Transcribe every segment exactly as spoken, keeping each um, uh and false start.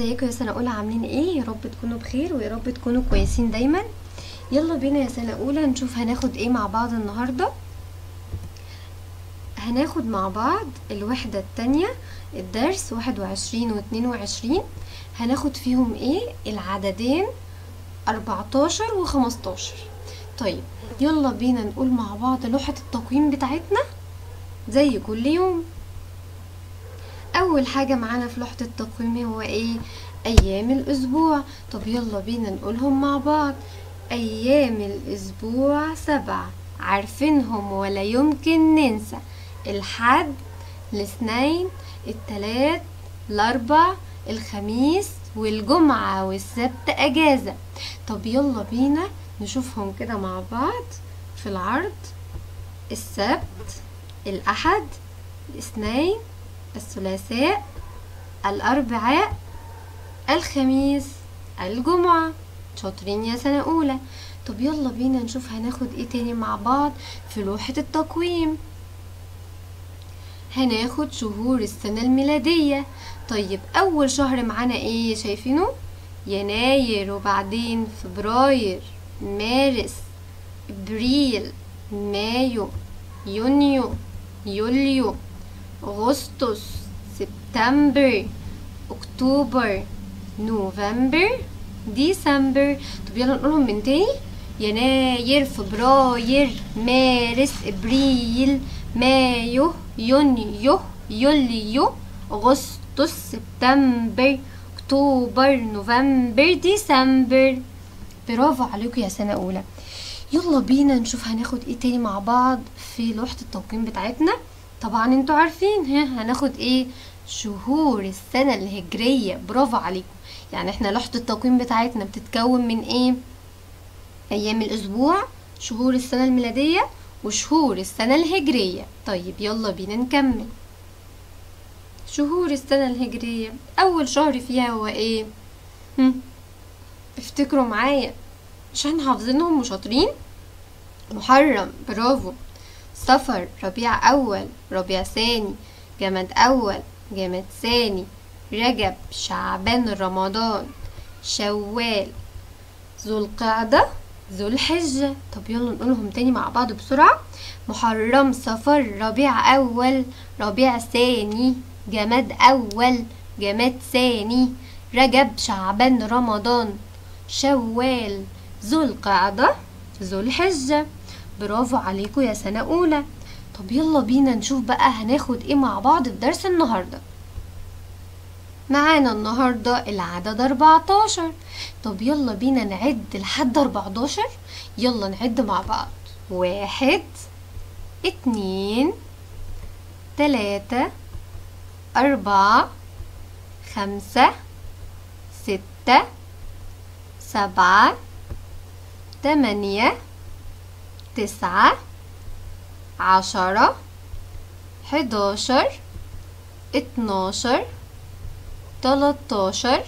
ازيكم يا سنة اولى؟ عاملين ايه؟ يا رب تكونوا بخير ويا رب تكونوا كويسين دايما. يلا بينا يا سنة اولى نشوف هناخد ايه مع بعض النهاردة. هناخد مع بعض الوحدة التانية، الدرس واحد وعشرين واتنين وعشرين. هناخد فيهم ايه؟ العددين اربعتاشر وخمستاشر. طيب يلا بينا نقول مع بعض لوحة التقويم بتاعتنا زي كل يوم. اول حاجة معانا في لوحة التقويم هو ايه؟ ايام الاسبوع. طب يلا بينا نقولهم مع بعض. ايام الاسبوع سبعة، عارفينهم ولا يمكن ننسى. الحد، الاثنين، التلات، الاربع، الخميس والجمعة والسبت اجازة. طب يلا بينا نشوفهم كده مع بعض في العرض. السبت، الاحد، الاثنين، الثلاثاء، الاربعاء، الخميس، الجمعة. شاطرين يا سنة اولى. طب يلا بينا نشوف هناخد ايه تاني مع بعض في لوحة التقويم. هناخد شهور السنة الميلادية. طيب اول شهر معانا ايه؟ شايفينه؟ يناير، وبعدين فبراير، مارس، ابريل، مايو، يونيو، يوليو، اغسطس، سبتمبر، اكتوبر، نوفمبر، ديسمبر. طب يلا نقولهم من تاني. يناير، فبراير، مارس، ابريل، مايو، يونيو، يوليو، اغسطس، سبتمبر، اكتوبر، نوفمبر، ديسمبر. برافو عليكم يا سنة اولى. يلا بينا نشوف هناخد ايه تاني مع بعض في لوحة التقويم بتاعتنا. طبعا انتوا عارفين ها هناخد ايه؟ شهور السنة الهجرية. برافو عليكم. يعني احنا لوحة التقويم بتاعتنا بتتكون من ايه؟ ايام الاسبوع، شهور السنة الميلادية، وشهور السنة الهجرية. طيب يلا بينا نكمل. شهور السنة الهجرية اول شهر فيها هو ايه؟ هم؟ افتكروا معايا عشان حافظينهم وشاطرين. محرم، برافو. صفر، ربيع اول، ربيع ثاني، جماد اول، جماد ثاني، رجب، شعبان، رمضان، شوال، ذو القعدة، ذو الحجة. طب يلا نقولهم تاني مع بعض بسرعة. محرم، صفر، ربيع اول، ربيع ثاني، جماد اول، جماد ثاني، رجب، شعبان، رمضان، شوال، ذو القعدة، ذو الحجة. برافو عليكم يا سنة اولى. طب يلا بينا نشوف بقى هناخد ايه مع بعض في درس النهاردة. معانا النهاردة العدد اربعتاشر. طب يلا بينا نعد لحد اربعتاشر. يلا نعد مع بعض. واحد، اتنين، تلاتة، اربعة، خمسة، ستة، سبعة، تمانية، تسعة، عشرة، حداشر، اتناشر، تلاتاشر،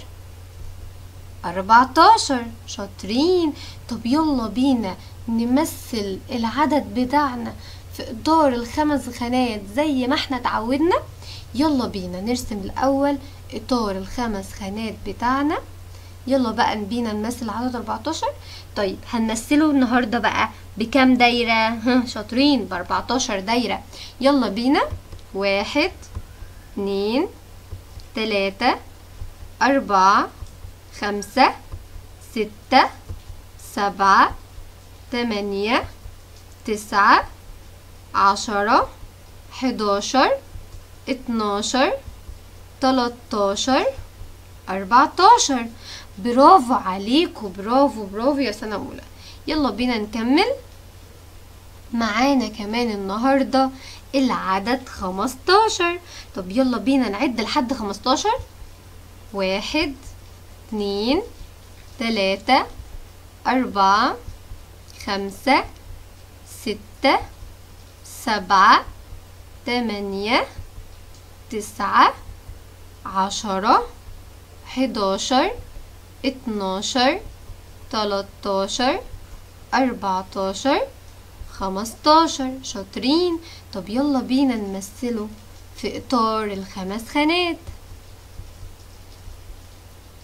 اربعتاشر. شاطرين. طب يلا بينا نمثل العدد بتاعنا في اطار الخمس خانات زي ما احنا اتعودنا. يلا بينا نرسم الاول اطار الخمس خانات بتاعنا. يلا بقى بينا نمثل عدد اربعتاشر. طيب هنمثله النهاردة بقى بكام دايرة؟ ها شاطرين، ب اربعتاشر دايرة. يلا بينا. واحد، اتنين، تلاتة، اربعة، خمسة، ستة، سبعة، تمانية، تسعة، عشرة، حداشر، اتناشر، تلاتاشر، اربعتاشر. برافو عليكم، برافو برافو يا سنة اولى. يلا بينا نكمل. معانا كمان النهاردة العدد خمستاشر. طب يلا بينا نعد لحد خمستاشر. واحد، اتنين، تلاتة، اربعة، خمسة، ستة، سبعة، تمانية، تسعة، عشرة، حداشر، اتناشر، تلاتاشر، اربعتاشر، خمستاشر. شاطرين. طب يلا بينا نمثله في اطار الخمس خانات.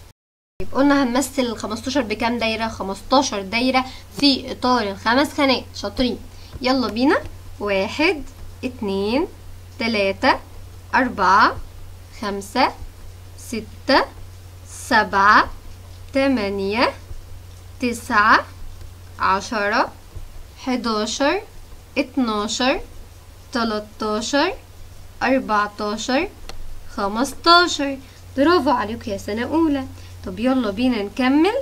قلنا هنمثل ال خمستاشر بكام دايرة؟ خمستاشر دايرة في إطار الخمس خانات. شاطرين، يلا بينا. واحد اتنين تلاتة أربعة خمسة ستة سبعة تمانية تسعة عشرة حداشر اتناشر تلاتاشر أربعتاشر خمستاشر. برافو عليكم يا سنة أولى. طب يلا بينا نكمل.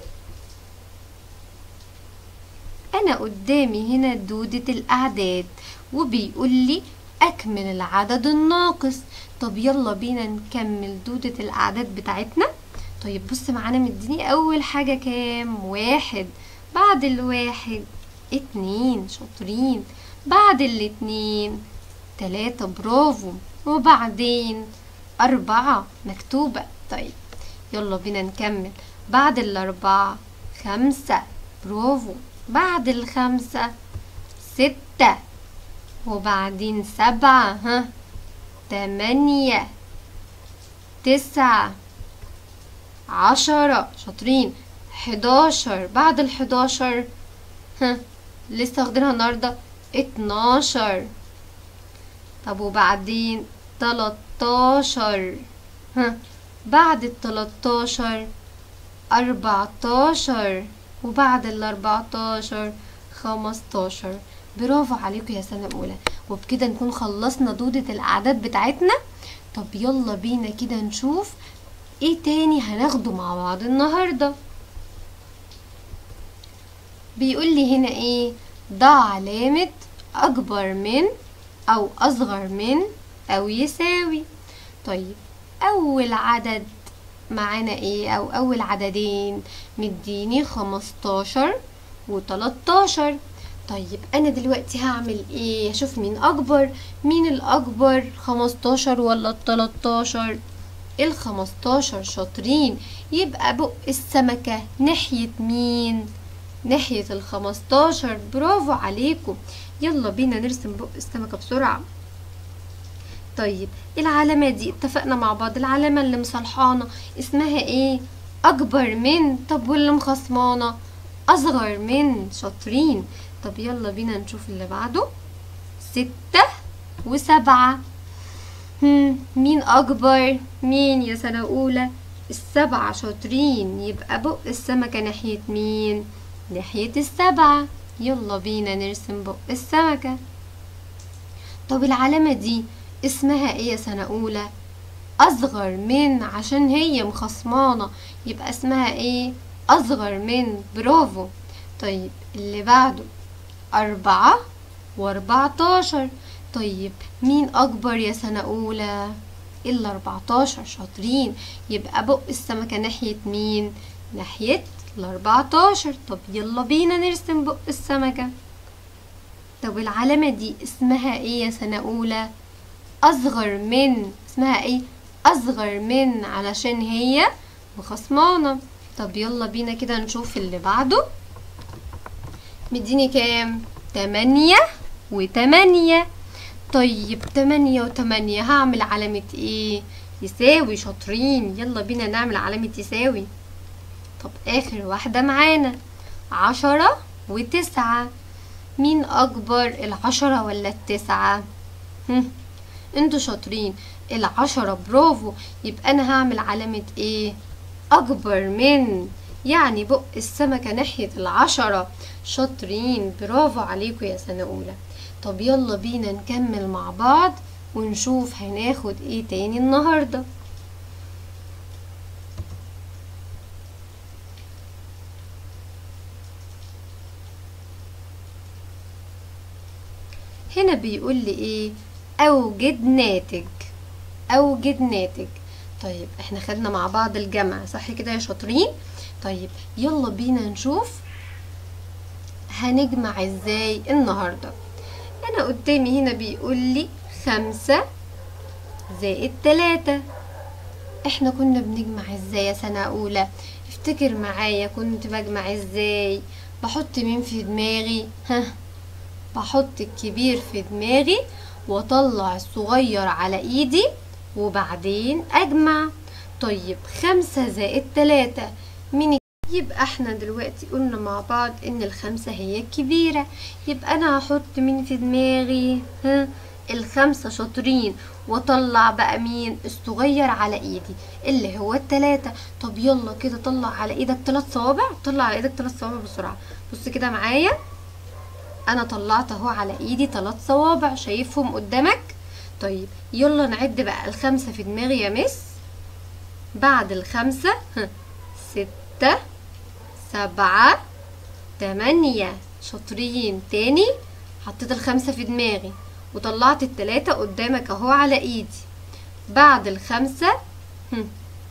أنا قدامي هنا دودة الأعداد وبيقول لي أكمل العدد الناقص. طب يلا بينا نكمل دودة الأعداد بتاعتنا. طيب بص معانا، مديني أول حاجة كام؟ واحد. بعد الواحد اتنين. شاطرين. بعد الاتنين تلاتة. برافو. وبعدين أربعة مكتوبة. طيب يلا بينا نكمل. بعد الأربعة خمسة. برافو. بعد الخمسة ستة. وبعدين سبعة. ها تمانية تسعة عشرة. شاطرين. حداشر. بعد الحداشر ها لسه واخدينها النهارده اتناشر. طب وبعدين تلاتاشر. ها بعد التلاتاشر أربعتاشر. وبعد الأربعتاشر خمستاشر. برافو عليكم يا سنة أولى. وبكده نكون خلصنا دودة الأعداد بتاعتنا. طب يلا بينا كده نشوف ايه تاني هناخده مع بعض النهاردة. بيقول لي هنا ايه؟ ضع علامة أكبر من أو أصغر من أو يساوي. طيب أول عدد معانا ايه؟ أو أول عددين مديني خمستاشر وتلاتاشر. طيب أنا دلوقتي هعمل ايه؟ هشوف مين أكبر. مين الأكبر؟ خمستاشر ولا التلاتاشر؟ الخمستاشر. شاطرين. يبقى بق السمكة ناحية مين؟ ناحية الخمستاشر. برافو عليكم. يلا بينا نرسم بق السمكة بسرعة. طيب العلامة دي اتفقنا مع بعض، العلامة اللي مصلحانة اسمها ايه؟ أكبر من. طب واللي مخصمانة؟ أصغر من. شاطرين. طب يلا بينا نشوف اللي بعده. ستة وسبعة. هم مين أكبر؟ مين يا سنة أولى؟ السبعة. شاطرين. يبقى بق السمكة ناحية مين؟ ناحية السبعة. يلا بينا نرسم بق السمكة. طب العلامة دي اسمها ايه يا سنة أولى؟ أصغر من، عشان هي مخصمانة يبقى اسمها ايه؟ أصغر من. برافو. طيب اللي بعده أربعة وأربعتاشر. طيب مين أكبر يا سنة أولى؟ الأربعتاشر. شاطرين. يبقى بق السمكة ناحية مين؟ ناحية الأربعتاشر. طب يلا بينا نرسم بق السمكة. طب العلامة دي اسمها ايه يا سنة أولى؟ أصغر من. اسمها ايه؟ أصغر من، علشان هي مخصمانة. طب يلا بينا كده نشوف اللي بعده. مديني كام؟ تمانية وتمانية. طيب تمانية وتمانية هعمل علامة ايه؟ يساوي. شاطرين. يلا بينا نعمل علامة يساوي. طب آخر واحدة معانا عشرة وتسعة. مين أكبر؟ العشرة ولا التسعة؟ هم انتوا شاطرين. العشرة. برافو. يبقى أنا هعمل علامة ايه؟ أكبر من، يعني بق السمكة ناحية العشرة. شاطرين. برافو عليكم يا سنة أولى. طب يلا بينا نكمل مع بعض ونشوف هناخد ايه تاني النهاردة. هنا بيقول لي ايه؟ أوجد ناتج. أوجد ناتج. طيب احنا خدنا مع بعض الجمع صح كده يا شاطرين؟ طيب يلا بينا نشوف هنجمع ازاي النهاردة. انا قدامي هنا بيقول لي خمسة زائد تلاتة. احنا كنا بنجمع ازاي يا سنة اولى؟ افتكر معايا كنت بجمع ازاي؟ بحط مين في دماغي؟ ها بحط الكبير في دماغي واطلع الصغير على ايدي وبعدين اجمع. طيب خمسة زائد تلاتة مين. يبقى احنا دلوقتي قلنا مع بعض ان الخمسة هي الكبيرة، يبقى انا هحط مين في دماغي؟ ها، الخمسة. شاطرين. واطلع بقى مين الصغير على ايدي اللي هو التلاتة. طب يلا كده طلع على ايدك تلات صوابع، طلع على ايدك تلات صوابع بسرعة. بص كده معايا، انا طلعت اهو على ايدي تلات صوابع، شايفهم قدامك؟ طيب يلا نعد بقى الخمسة في دماغي يا مس. بعد الخمسة ها، ستة، سبعة، تمانية. شاطرين. تاني، حطيت الخمسة في دماغي وطلعت التلاتة قدامك اهو على ايدي. بعد الخمسة هم،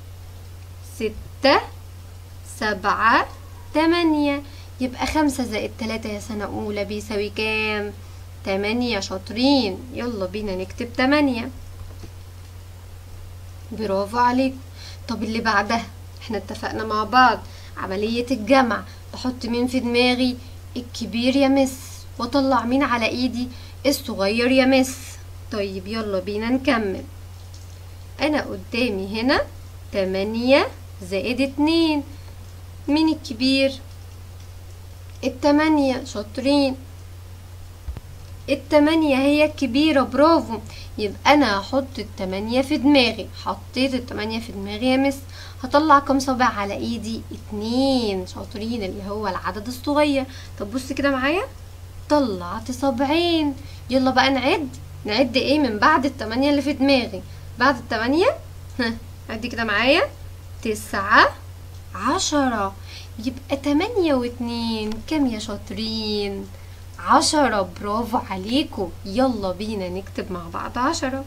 ستة، سبعة، تمانية. يبقى خمسة زائد تلاتة يا سنة اولى بيساوي كام؟ تمانية. شاطرين. يلا بينا نكتب تمانية. برافو عليكم. طب اللي بعدها، احنا اتفقنا مع بعض عملية الجمع، بحط مين في دماغي؟ الكبير يا مس، واطلع مين على ايدي؟ الصغير يا مس. طيب يلا بينا نكمل. انا قدامي هنا تمانية زائد اتنين، مين الكبير؟ التمانية. شاطرين. التمانية هي الكبيرة، برافو. يبقى انا هحط التمانية في دماغي. حطيت التمانية في دماغي يا مس، هطلع كام صابع على ايدي؟ اتنين. شاطرين، اللي هو العدد الصغير. طب بص كده معايا، طلعت صابعين. يلا بقى نعد. نعد ايه من بعد التمانية اللي في دماغي؟ بعد التمانية ها، عد كده معايا، تسعة، عشرة. يبقى تمانية واتنين كام يا شاطرين؟ عشرة. برافو عليكم. يلا بينا نكتب مع بعض عشرة.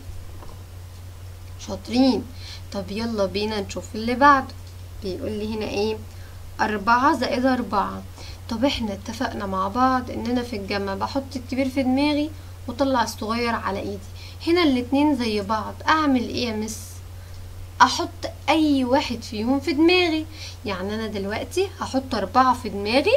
شاطرين. طب يلا بينا نشوف اللي بعده. بيقول لي هنا ايه؟ أربعة زائد أربعة. طب احنا اتفقنا مع بعض ان انا في الجمع بحط الكبير في دماغي وطلع الصغير على ايدي. هنا الاتنين زي بعض، اعمل ايه يا مس؟ احط اي واحد فيهم في دماغي. يعني انا دلوقتي هحط أربعة في دماغي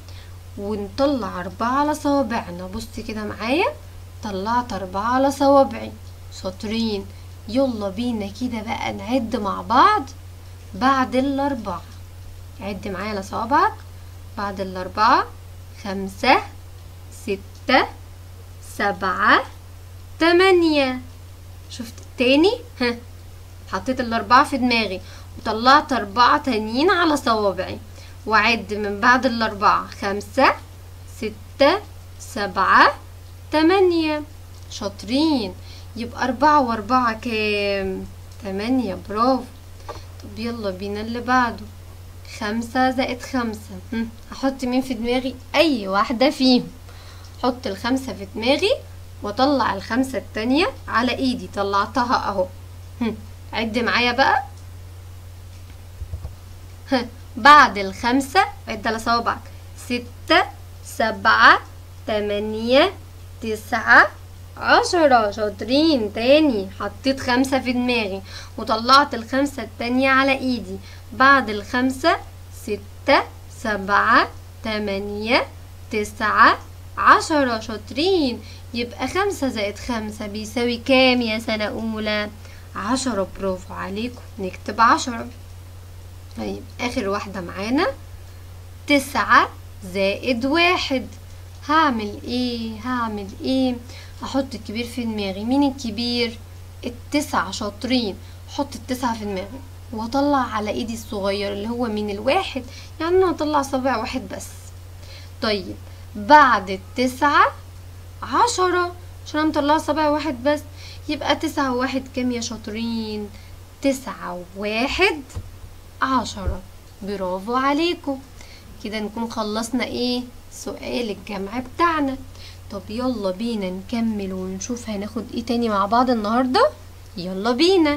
ونطلع أربعة على صوابعنا. بص كده معايا، طلعت أربعة على صوابعي. شاطرين. يلا بينا كده بقى نعد مع بعض بعد الأربعة. عد معايا على صوابعك. بعد الأربعة، خمسة، ستة، سبعة، تمانية. شفت تاني؟ ها، حطيت الأربعة في دماغي وطلعت أربعة تانيين على صوابعي، وعد من بعد الأربعة، خمسة، ستة، سبعة، تمانية. شاطرين. يبقى أربعة وأربعة كام؟ تمانية. برافو. طب يلا بينا اللي بعده. خمسة زائد خمسة، هم، هحط مين في دماغي؟ أي واحدة فيهم. حط الخمسة في دماغي واطلع الخمسة التانية على ايدي. طلعتها اهو. هم، عد معايا بقى. ها، بعد الخمسة عد على صوابعك، ستة، سبعة، تمانية، تسعة، عشرة. شاطرين. تاني، حطيت خمسة في دماغي وطلعت الخمسة التانية على ايدي. بعد الخمسة، ستة، سبعة، تمانية، تسعة، عشرة. شاطرين. يبقى خمسة زائد خمسة بيساوي كام يا سنة أولى؟ عشرة. برافو عليكم. نكتب عشرة. طيب آخر واحدة معانا، تسعة زائد واحد. هعمل ايه؟ هعمل ايه؟ هحط الكبير في دماغي. مين الكبير؟ التسعة. شاطرين. حط التسعة في دماغي واطلع على ايدي الصغير اللي هو من الواحد، يعني انا هطلع صابع واحد بس. طيب بعد التسعة، عشرة، عشان انا مطلعه صابع واحد بس. يبقى تسعة وواحد كام يا شاطرين؟ تسعة وواحد، عشرة. برافو عليكم. كده نكون خلصنا ايه؟ سؤال الجمع بتاعنا. طب يلا بينا نكمل ونشوف هناخد ايه تاني مع بعض النهاردة. يلا بينا.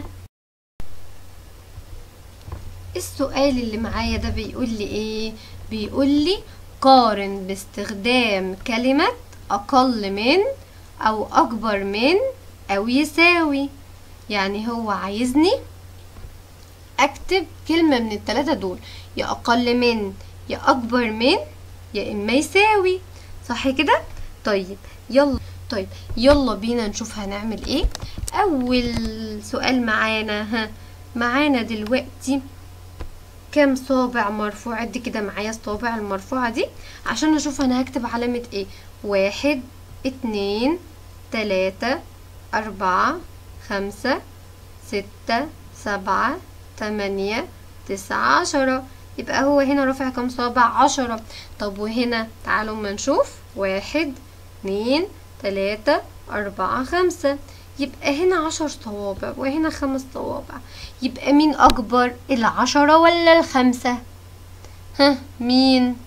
السؤال اللي معايا ده بيقول لي ايه؟ بيقول لي قارن باستخدام كلمة اقل من او اكبر من او يساوي. يعني هو عايزني اكتب كلمة من التلاتة دول، يا اقل من، يا اكبر من، يا اما يساوي. صح كده؟ طيب يلا طيب يلا بينا نشوف هنعمل ايه. اول سؤال معانا، ها، معانا دلوقتي كام صابع مرفوع؟ عد كده معايا الصوابع المرفوعة دي عشان اشوف انا هكتب علامة ايه. واحد اتنين تلاتة اربعة خمسة ستة سبعة تمانية تسعة عشرة. يبقى هو هنا رافع كام صابع؟ عشرة. طب وهنا تعالوا ما نشوف. واحد اتنين تلاتة اربعة خمسة. يبقى هنا عشر صوابع وهنا خمس صوابع. يبقى مين اكبر؟ العشرة ولا الخمسة؟ ها مين؟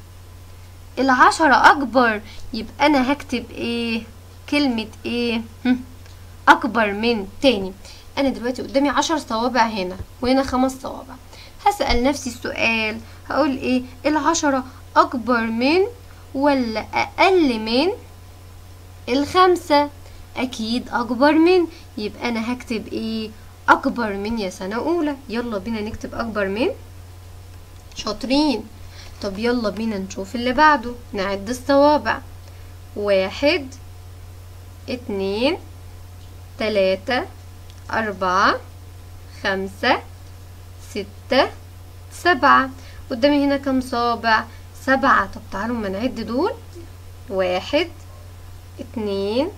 العشرة اكبر. يبقى انا هكتب ايه؟ كلمة ايه؟ هم. اكبر من. تاني انا دلوقتي قدامي عشر صوابع هنا وهنا خمس صوابع. هسأل نفسي السؤال هقول ايه؟ العشرة اكبر من ولا اقل من الخمسة؟ اكيد اكبر من. يبقى انا هكتب ايه؟ اكبر من يا سنة اولى. يلا بينا نكتب اكبر من. شاطرين. طب يلا بينا نشوف اللي بعده. نعد الصوابع. واحد اتنين تلاتة اربعة خمسة ستة سبعة. قدامي هنا كم صابع؟ سبعة. طب تعالوا ما نعد دول. واحد اتنين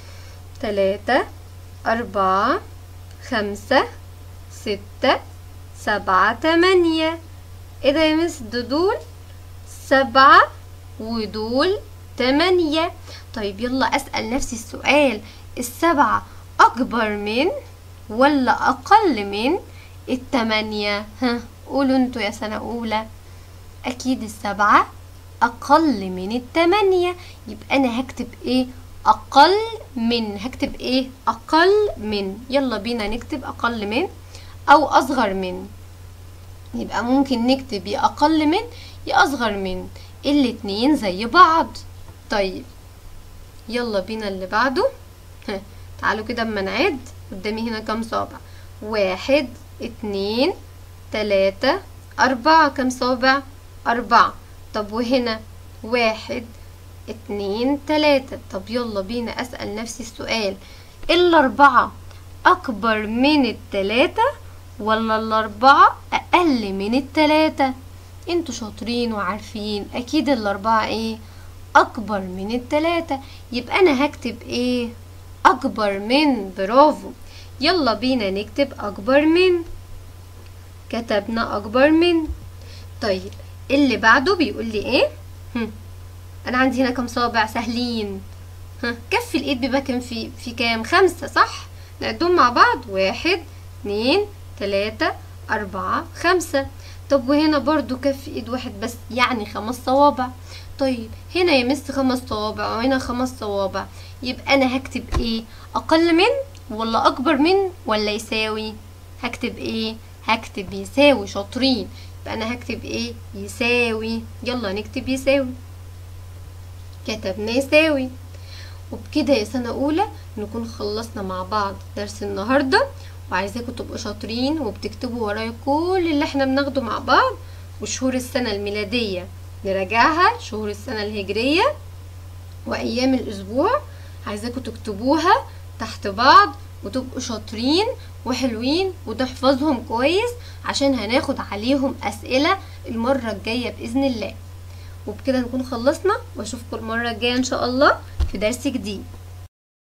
تلاتة اربعة خمسة ستة سبعة تمانية. ايه ده يا مس؟ دول سبعة ودول تمانية. طيب يلا اسأل نفسي السؤال، السبعة اكبر من ولا اقل من التمانية؟ ها قولوا انتوا يا سنة اولى. اكيد السبعة اقل من التمانية. يبقى انا هكتب ايه؟ اقل من. هكتب ايه؟ اقل من. يلا بينا نكتب اقل من او اصغر من. يبقى ممكن نكتب يا اقل من يا اصغر من، الاتنين زي بعض. طيب يلا بينا اللي بعده. ها تعالوا كده اما نعد. قدامي هنا كام صابع؟ واحد اتنين تلاتة اربعة. كام صابع؟ اربعة. طب وهنا واحد اتنين تلاتة. طب يلا بينا اسأل نفسي السؤال، الاربعة اكبر من التلاتة ولا الاربعة اقل من التلاتة؟ انتوا شاطرين وعارفين اكيد الاربعة ايه؟ اكبر من التلاتة. يبقى انا هكتب ايه؟ اكبر من. برافو. يلا بينا نكتب اكبر من. كتبنا اكبر من. طيب اللي بعده بيقول لي ايه؟ هم. انا عندي هنا كام صابع؟ سهلين. ها كف الايد بيبقى كام؟ في في كام؟ خمسة صح؟ نعدهم مع بعض. واحد اتنين تلاتة اربعة خمسة. طب وهنا برضو كف ايد واحد بس، يعني خمس صوابع. طيب هنا يا مس خمس صوابع وهنا خمس صوابع. يبقى انا هكتب ايه؟ اقل من ولا اكبر من ولا يساوي؟ هكتب ايه؟ هكتب يساوي. شاطرين. يبقى انا هكتب ايه؟ يساوي. يلا نكتب يساوي. كتبنا يساوي. وبكده يا سنة اولى نكون خلصنا مع بعض درس النهاردة، وعايزاكم تبقوا شاطرين وبتكتبوا ورايا كل اللي احنا بناخده مع بعض. وشهور السنة الميلادية نراجعها، شهور السنة الهجرية وايام الاسبوع عايزاكم تكتبوها تحت بعض وتبقوا شاطرين وحلوين وتحفظهم كويس عشان هناخد عليهم اسئلة المرة الجاية باذن الله. وبكده نكون خلصنا، واشوفكم المرة الجاية ان شاء الله في درس جديد.